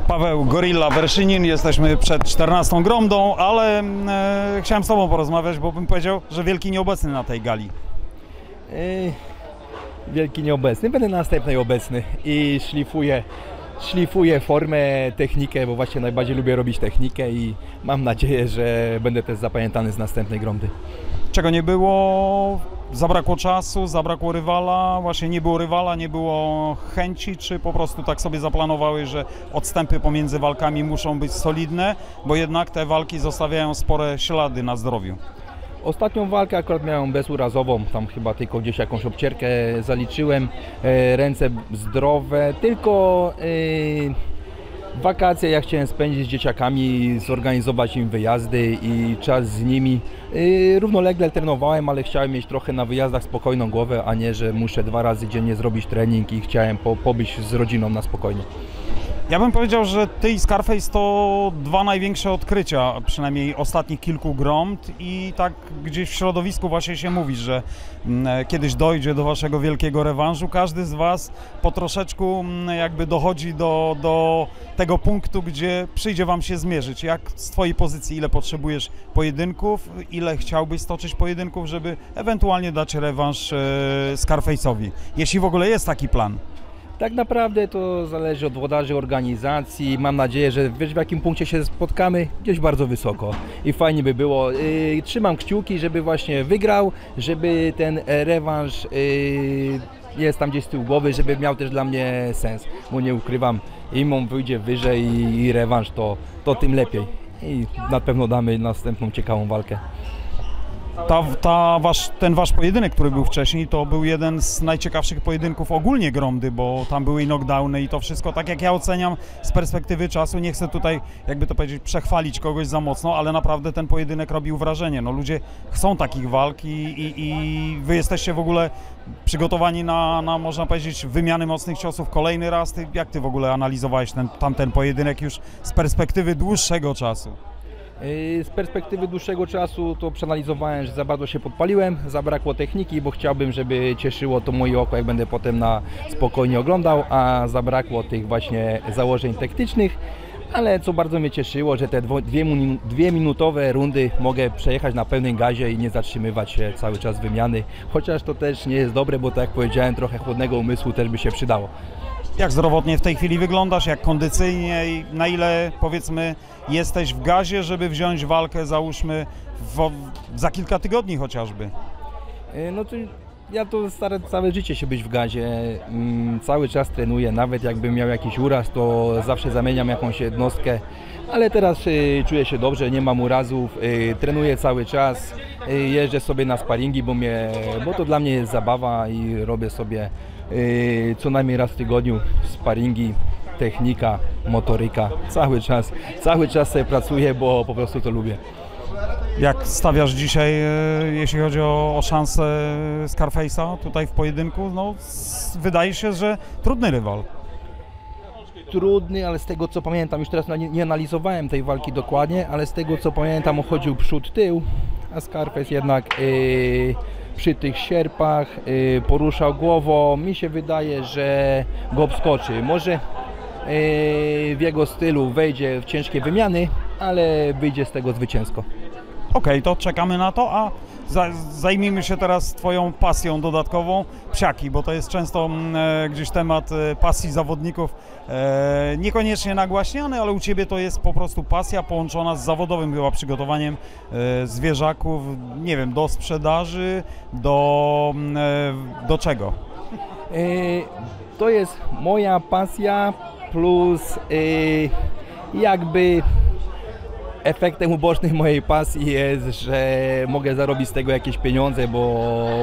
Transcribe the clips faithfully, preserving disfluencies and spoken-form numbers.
Paweł Gorilla Werszynin, jesteśmy przed czternastą Gromdą, ale e, chciałem z Tobą porozmawiać, bo bym powiedział, że wielki nieobecny na tej gali. Yy, wielki nieobecny, będę na następnej obecny i szlifuję, szlifuję formę, technikę, bo właśnie najbardziej lubię robić technikę i mam nadzieję, że będę też zapamiętany z następnej Gromdy. Czego nie było? Zabrakło czasu, zabrakło rywala, właśnie nie było rywala, nie było chęci, czy po prostu tak sobie zaplanowałeś, że odstępy pomiędzy walkami muszą być solidne, bo jednak te walki zostawiają spore ślady na zdrowiu? Ostatnią walkę akurat miałem bezurazową, tam chyba tylko gdzieś jakąś obcierkę zaliczyłem, e, ręce zdrowe, tylko e, wakacje ja chciałem spędzić z dzieciakami, zorganizować im wyjazdy i czas z nimi. E, równolegle trenowałem, ale chciałem mieć trochę na wyjazdach spokojną głowę, a nie, że muszę dwa razy dziennie zrobić trening i chciałem po, pobyć z rodziną na spokojnie. Ja bym powiedział, że Ty i Scarface to dwa największe odkrycia, przynajmniej ostatnich kilku Gromd, i tak gdzieś w środowisku właśnie się mówi, że mm, kiedyś dojdzie do Waszego wielkiego rewanżu. Każdy z Was po troszeczku mm, jakby dochodzi do, do tego punktu, gdzie przyjdzie Wam się zmierzyć. Jak z Twojej pozycji, ile potrzebujesz pojedynków, ile chciałbyś stoczyć pojedynków, żeby ewentualnie dać rewanż e, Scarface'owi, jeśli w ogóle jest taki plan? Tak naprawdę to zależy od włodarzy organizacji. Mam nadzieję, że wiesz, w jakim punkcie się spotkamy, gdzieś bardzo wysoko i fajnie by było. Yy, trzymam kciuki, żeby właśnie wygrał, żeby ten rewanż yy, jest tam gdzieś z tyłu głowy, żeby miał też dla mnie sens, bo nie ukrywam, im on wyjdzie wyżej i, i rewanż, to, to tym lepiej i na pewno damy następną ciekawą walkę. Ta, ta wasz, ten wasz pojedynek, który był wcześniej, to był jeden z najciekawszych pojedynków ogólnie Gromdy, bo tam były i knockdowny i to wszystko, tak jak ja oceniam z perspektywy czasu, nie chcę tutaj, jakby to powiedzieć, przechwalić kogoś za mocno, ale naprawdę ten pojedynek robił wrażenie. No, ludzie chcą takich walk i, i, i wy jesteście w ogóle przygotowani na, na, można powiedzieć, wymiany mocnych ciosów kolejny raz. Ty, jak ty w ogóle analizowałeś ten, tamten pojedynek już z perspektywy dłuższego czasu? Z perspektywy dłuższego czasu to przeanalizowałem, że za bardzo się podpaliłem, zabrakło techniki, bo chciałbym, żeby cieszyło to moje oko, jak będę potem na spokojnie oglądał, a zabrakło tych właśnie założeń taktycznych, ale co bardzo mnie cieszyło, że te dwie, dwie minutowe rundy mogę przejechać na pełnym gazie i nie zatrzymywać się cały czas wymiany, chociaż to też nie jest dobre, bo tak jak powiedziałem, trochę chłodnego umysłu też by się przydało. Jak zdrowotnie w tej chwili wyglądasz, jak kondycyjnie i na ile, powiedzmy, jesteś w gazie, żeby wziąć walkę, załóżmy, w, za kilka tygodni chociażby? No to ja to starę całe życie się być w gazie, cały czas trenuję, nawet jakbym miał jakiś uraz, to zawsze zamieniam jakąś jednostkę, ale teraz czuję się dobrze, nie mam urazów, trenuję cały czas, jeżdżę sobie na sparingi, bo, mnie, bo to dla mnie jest zabawa i robię sobie co najmniej raz w tygodniu sparingi, technika, motoryka, cały czas, cały czas sobie pracuję, bo po prostu to lubię. Jak stawiasz dzisiaj, jeśli chodzi o, o szansę Scarface'a tutaj w pojedynku? No, wydaje się, że trudny rywal. Trudny, ale z tego co pamiętam, już teraz nie, nie analizowałem tej walki dokładnie, ale z tego co pamiętam, chodził przód, tył, a Scarface jednak yy, przy tych sierpach yy, poruszał głową. Mi się wydaje, że go obskoczy. Może yy, w jego stylu wejdzie w ciężkie wymiany, ale wyjdzie z tego zwycięsko. Okej, okay, to czekamy na to, a za, zajmijmy się teraz Twoją pasją dodatkową, psiaki, bo to jest często e, gdzieś temat e, pasji zawodników, e, niekoniecznie nagłaśniany, ale u Ciebie to jest po prostu pasja połączona z zawodowym chyba przygotowaniem e, zwierzaków, nie wiem, do sprzedaży, do, e, do czego? E, to jest moja pasja plus e, jakby efektem ubocznym mojej pasji jest, że mogę zarobić z tego jakieś pieniądze, bo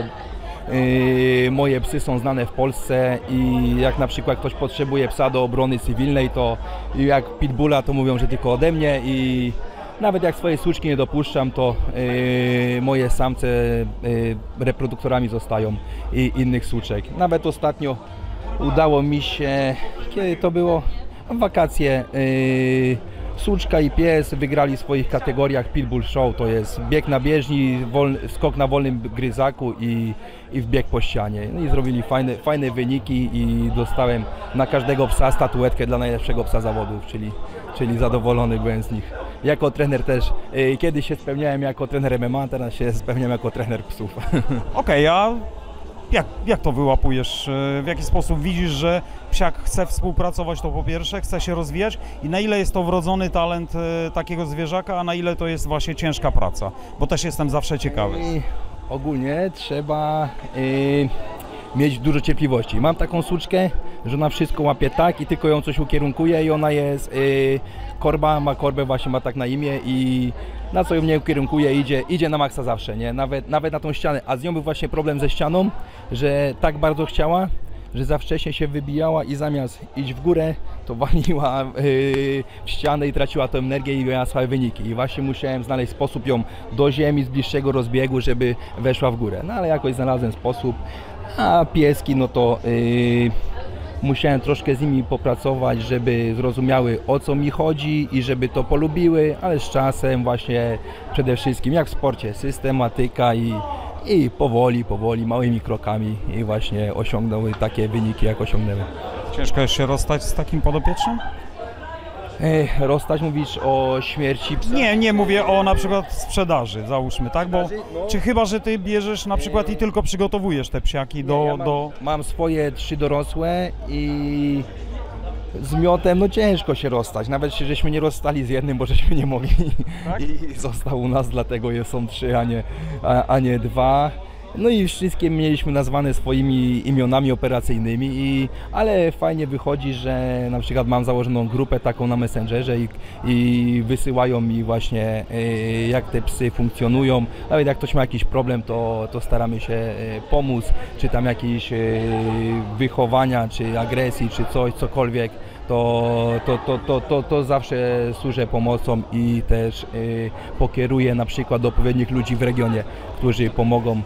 yy, moje psy są znane w Polsce i jak na przykład ktoś potrzebuje psa do obrony cywilnej, to jak pitbulla, to mówią, że tylko ode mnie i nawet jak swoje suczki nie dopuszczam, to yy, moje samce yy, reproduktorami zostają i innych suczek. Nawet ostatnio udało mi się, kiedy to było, w wakacje, yy, Suczka i pies wygrali w swoich kategoriach Pitbull Show, to jest bieg na bieżni, wolny, skok na wolnym gryzaku i, i wbieg po ścianie. No i zrobili fajne, fajne wyniki i dostałem na każdego psa statuetkę dla najlepszego psa zawodów, czyli, czyli zadowolony byłem z nich. Jako trener też, yy, kiedyś się spełniałem jako trener M M A, teraz się spełniam jako trener psów. Okej, a jak, jak to wyłapujesz? W jaki sposób widzisz, że psiak chce współpracować, to po pierwsze, chce się rozwijać i na ile jest to wrodzony talent e, takiego zwierzaka, a na ile to jest właśnie ciężka praca? Bo też jestem zawsze ciekawy. I ogólnie trzeba yy, mieć dużo cierpliwości. Mam taką suczkę, że ona wszystko łapie tak i tylko ją coś ukierunkuje i ona jest, yy, korba ma korbę, właśnie ma tak na imię i na co ją nie ukierunkuje, idzie, idzie na maksa zawsze, nie? Nawet, nawet na tą ścianę, a z nią był właśnie problem ze ścianą, że tak bardzo chciała, że za wcześnie się wybijała i zamiast iść w górę, to waliła yy, w ścianę i traciła tę energię i miała słabe wyniki. I właśnie musiałem znaleźć sposób ją do ziemi z bliższego rozbiegu, żeby weszła w górę. No ale jakoś znalazłem sposób, a pieski no to yy, musiałem troszkę z nimi popracować, żeby zrozumiały, o co mi chodzi i żeby to polubiły, ale z czasem właśnie przede wszystkim jak w sporcie, systematyka i I powoli, powoli, małymi krokami i właśnie osiągnęły takie wyniki, jak osiągnęły. Ciężko jest się rozstać z takim podopiecznym? Ech, rozstać, mówisz o śmierci psa? Nie, nie mówię o na przykład sprzedaży, załóżmy, tak? Bo czy chyba, że ty bierzesz na przykład i tylko przygotowujesz te psiaki do... Ja mam, do... mam swoje trzy dorosłe i z miotem no ciężko się rozstać. Nawet się żeśmy nie rozstali z jednym, bo żeśmy nie mogli. Tak? I został u nas, dlatego są trzy, a nie, a, a nie dwa. No i wszystkie mieliśmy nazwane swoimi imionami operacyjnymi, i, ale fajnie wychodzi, że na przykład mam założoną grupę taką na Messengerze i, i wysyłają mi właśnie y, jak te psy funkcjonują. Nawet jak ktoś ma jakiś problem, to, to staramy się y, pomóc, czy tam jakieś y, wychowania, czy agresji, czy coś, cokolwiek. To, to, to, to, to, to zawsze służę pomocą i też y, pokieruję na przykład do odpowiednich ludzi w regionie, którzy pomogą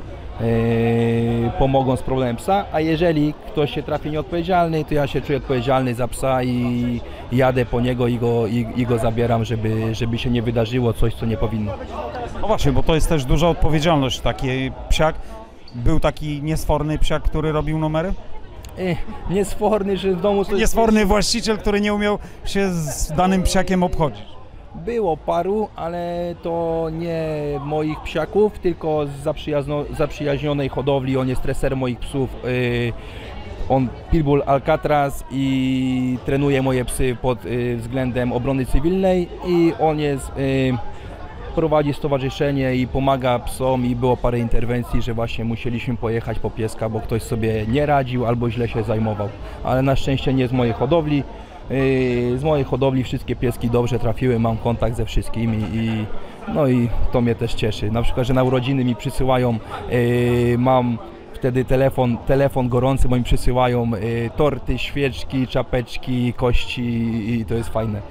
Yy, pomogą z problemem psa, a jeżeli ktoś się trafi nieodpowiedzialny, to ja się czuję odpowiedzialny za psa i jadę po niego i go, i, i go zabieram, żeby, żeby się nie wydarzyło coś, co nie powinno. No właśnie, bo to jest też duża odpowiedzialność. Taki psiak, był taki niesforny psiak, który robił numery? Ech, niesforny, że w domu... Coś Niesforny właściciel, który nie umiał się z danym psiakiem obchodzić. Było paru, ale to nie moich psiaków, tylko z zaprzyjazno, zaprzyjaźnionej hodowli. On jest treserem moich psów. Yy, on Pitbull Alcatraz i trenuje moje psy pod yy, względem obrony cywilnej i on jest, yy, prowadzi stowarzyszenie i pomaga psom i było parę interwencji, że właśnie musieliśmy pojechać po pieska, bo ktoś sobie nie radził albo źle się zajmował. Ale na szczęście nie z mojej hodowli. Z mojej hodowli wszystkie pieski dobrze trafiły, mam kontakt ze wszystkimi i no i to mnie też cieszy. Na przykład, że na urodziny mi przysyłają, yy, mam wtedy telefon, telefon gorący, bo mi przysyłają yy, torty, świeczki, czapeczki, kości i to jest fajne.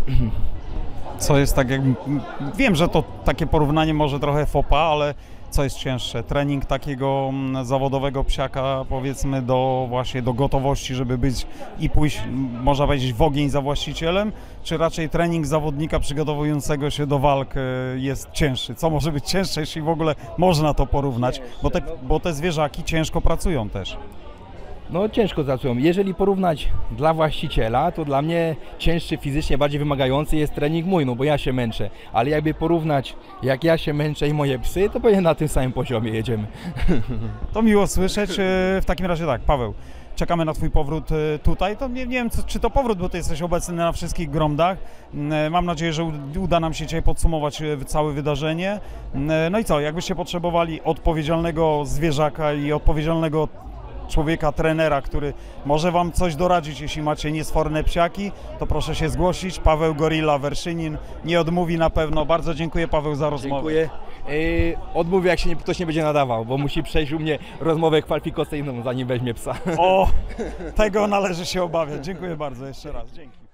Co jest tak jak... Wiem, że to takie porównanie może trochę faux pas, ale co jest cięższe? Trening takiego zawodowego psiaka, powiedzmy, do właśnie do gotowości, żeby być i pójść, można powiedzieć, w ogień za właścicielem, czy raczej trening zawodnika przygotowującego się do walk jest cięższy? Co może być cięższe, jeśli w ogóle można to porównać? Bo te, bo te zwierzaki ciężko pracują też. No ciężko pracują. Jeżeli porównać dla właściciela, to dla mnie cięższy fizycznie, bardziej wymagający jest trening mój, no bo ja się męczę. Ale jakby porównać, jak ja się męczę i moje psy, to pewnie na tym samym poziomie jedziemy. To miło słyszeć. W takim razie tak, Paweł, czekamy na Twój powrót tutaj. To nie, nie wiem, czy to powrót, bo Ty jesteś obecny na wszystkich gromdach. Mam nadzieję, że uda nam się dzisiaj podsumować całe wydarzenie. No i co, jakbyście potrzebowali odpowiedzialnego zwierzaka i odpowiedzialnego człowieka, trenera, który może Wam coś doradzić, jeśli macie niesforne psiaki, to proszę się zgłosić. Paweł Gorilla Werszynin nie odmówi na pewno. Bardzo dziękuję, Paweł, za rozmowę. Dziękuję. Yy, odmówię, jak się nie, ktoś nie będzie nadawał, bo musi przejść u mnie rozmowę kwalifikacyjną, zanim weźmie psa. O, tego należy się obawiać. Dziękuję bardzo jeszcze raz. Dzięki.